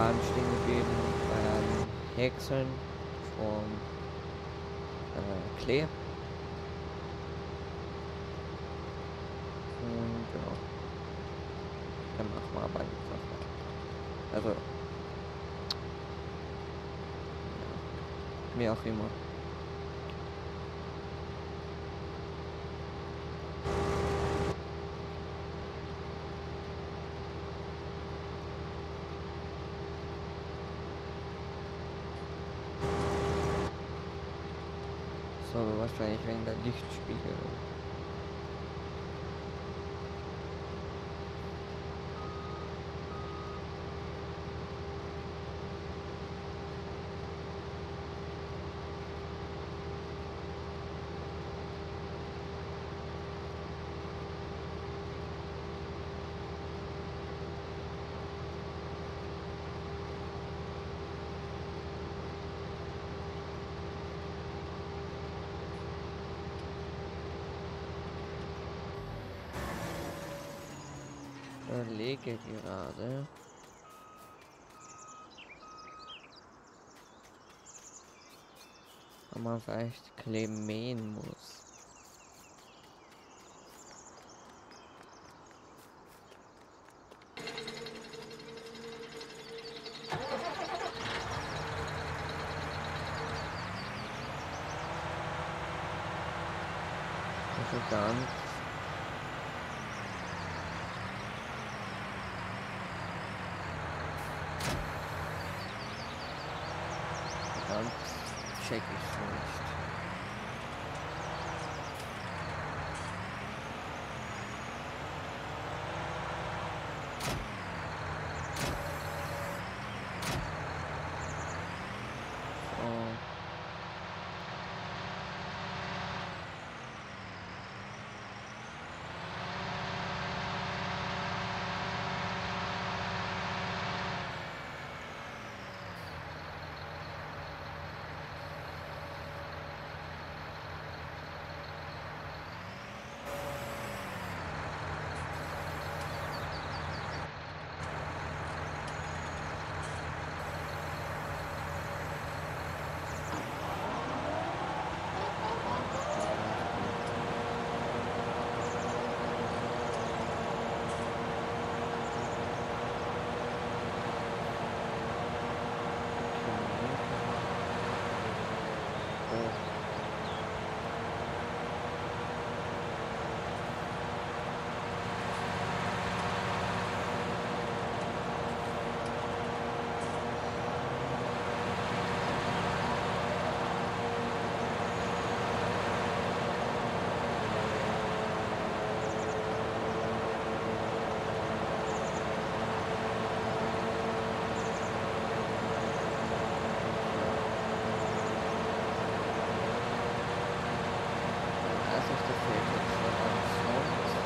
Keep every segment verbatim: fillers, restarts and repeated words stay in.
waren stehen geblieben beim Häckseln vom äh, Klee. Und genau, dann machen wir aber jetzt noch weiter. Also, ja, wie auch immer. So, wahrscheinlich wegen der Lichtspiegelung. Überlege gerade. Ob man vielleicht Klee mähen muss. Also ganz ganz check ich nicht. So. Das ist der fehlt jetzt noch am Sound.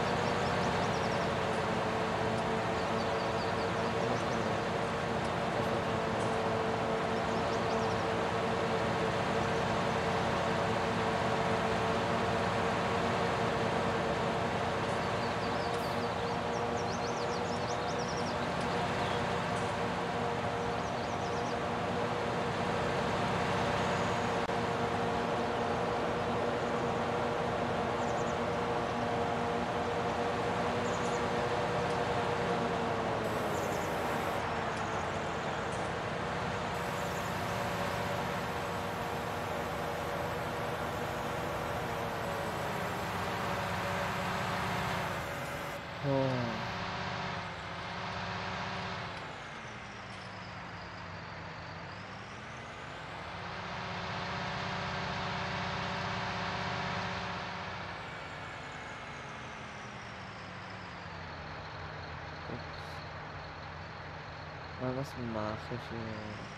Oh. Ups. Aber was mache ich hier?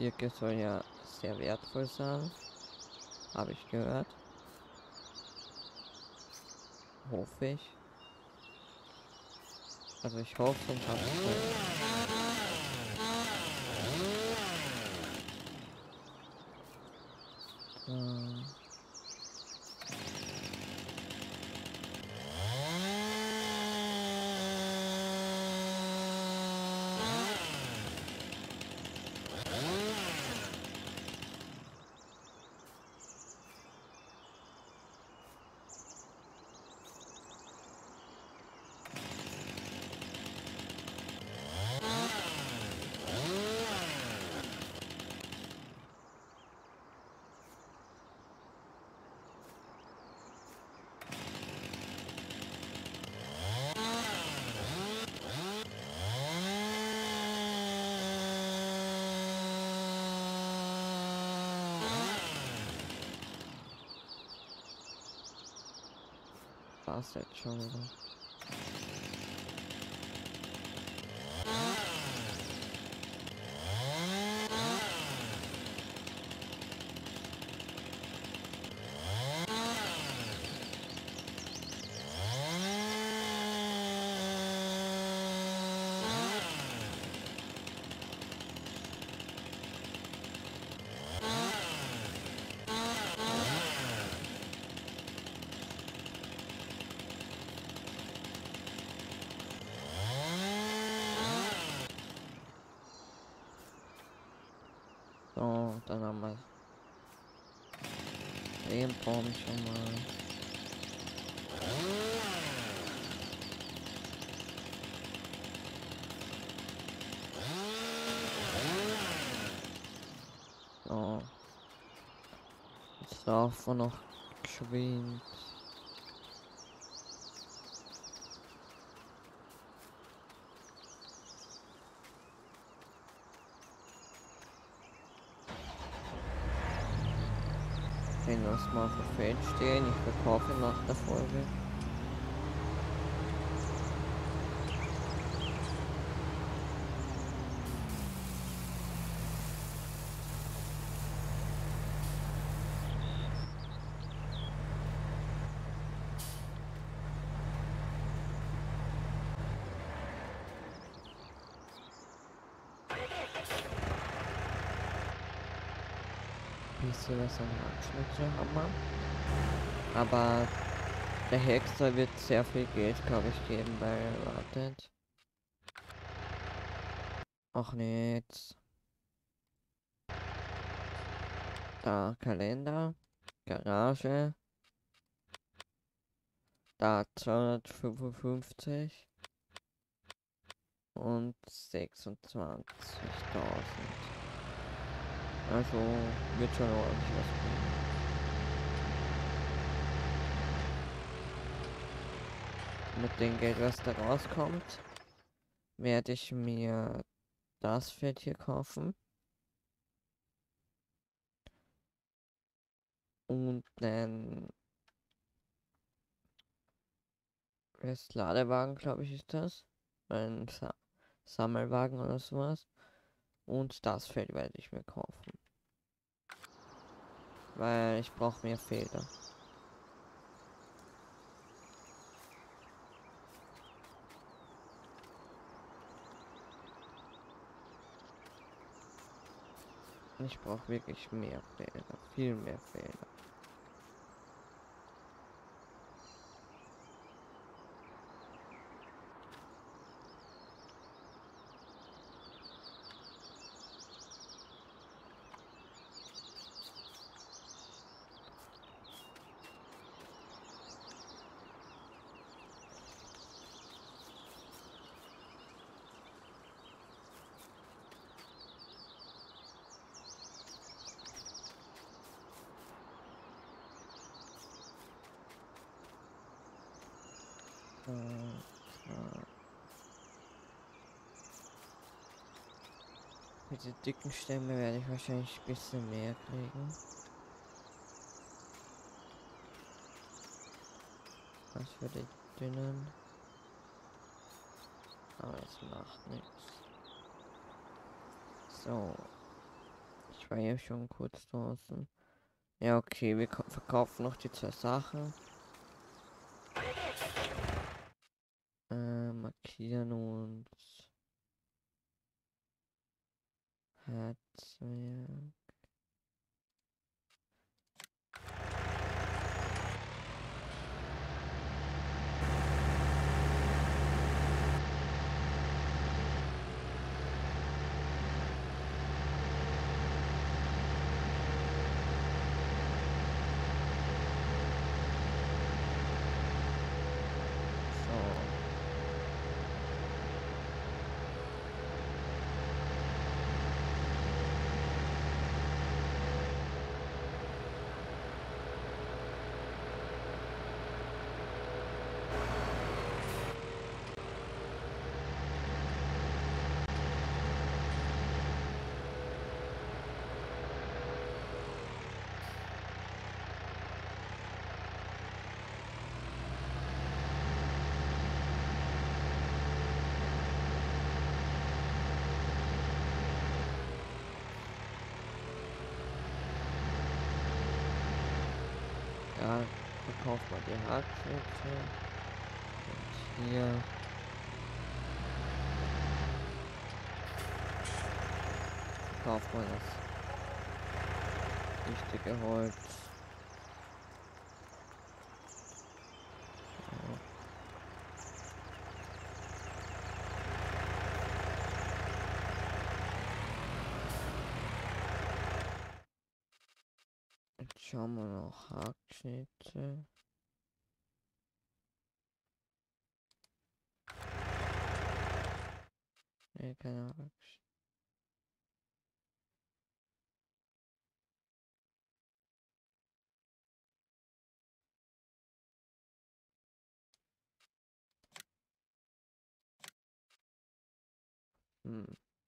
Birke soll ja sehr wertvoll sein. Habe ich gehört. Hoffe ich. Also ich hoffe und habe es gehört. Ähm. War's jetzt schon wieder. So, dann haben wir den Baum schon mal. So. Jetzt laufen wir noch geschwind. Den lassen wir auf dem Feld stehen. Ich verkaufe nach der Folge. Bisschen was an Abschnitte haben wir. Aber der Hexer wird sehr viel Geld, glaube ich, geben, weil wartet. Ach nicht. Da Kalender, Garage. Da zweihundertfünfundfünfzig und sechsundzwanzigtausend. Also wird schon ordentlich was bringen. Mit dem Geld, was da rauskommt, werde ich mir das Feld hier kaufen. Und ein Ladewagen, glaube ich, ist das. Ein Sa Sammelwagen oder sowas. Und das Feld werde ich mir kaufen. Weil ich brauche mehr Felder. Ich brauche wirklich mehr Felder. Viel mehr Felder. Mit den dicken Stämme werde ich wahrscheinlich ein bisschen mehr kriegen. Was für die dünnen. Aber es macht nichts. So. Ich war ja schon kurz draußen. Ja, okay, wir verkaufen noch die zwei Sachen. Äh, markieren uns. Herzwerk. Ja, verkauft mal die Haarschnitte. Und hier. Verkauft mal das wichtige Holz. Ja. Jetzt schauen wir noch Haarschnitte. Ne, keine Haarschnitte. Hm.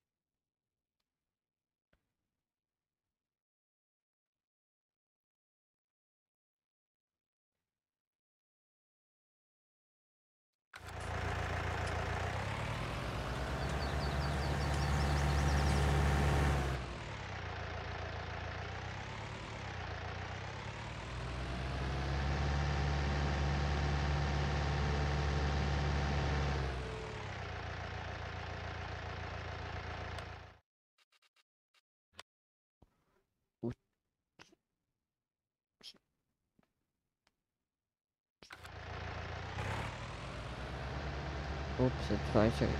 Ups, jetzt war ich ja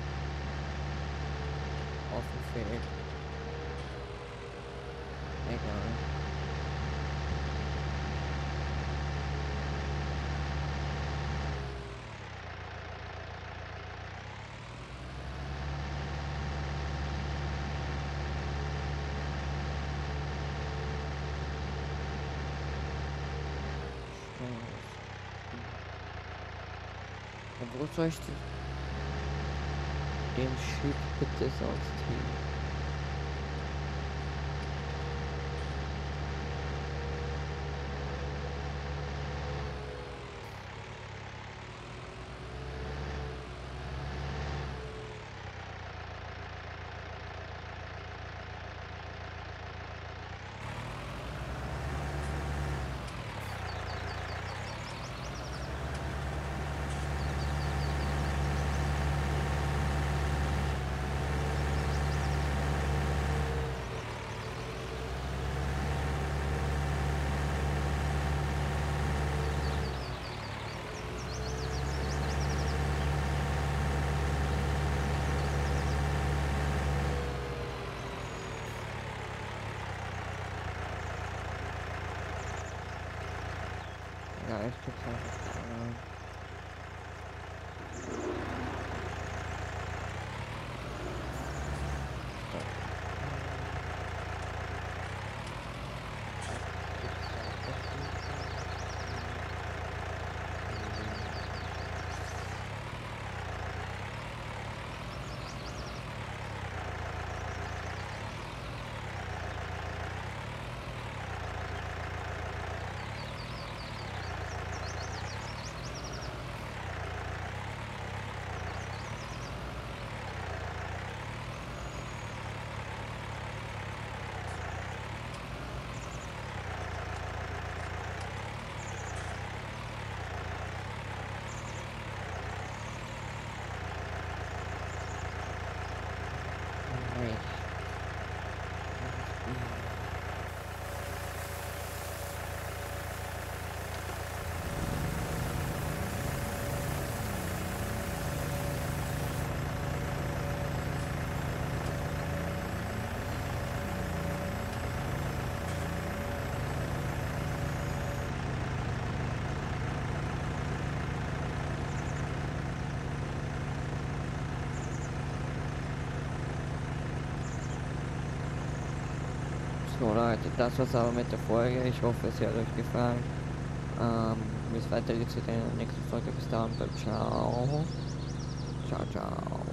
offen fehlt. Egal. Wo soll ich den, den Schild bitte sonst hin? Ja, ich gibt's einfach. Äh, So Leute, das war's aber mit der Folge. Ich hoffe, es hat euch gefallen. Ähm, wie es weitergeht, seht ihr in der nächsten Folge. Bis dann, ciao. Ciao, ciao.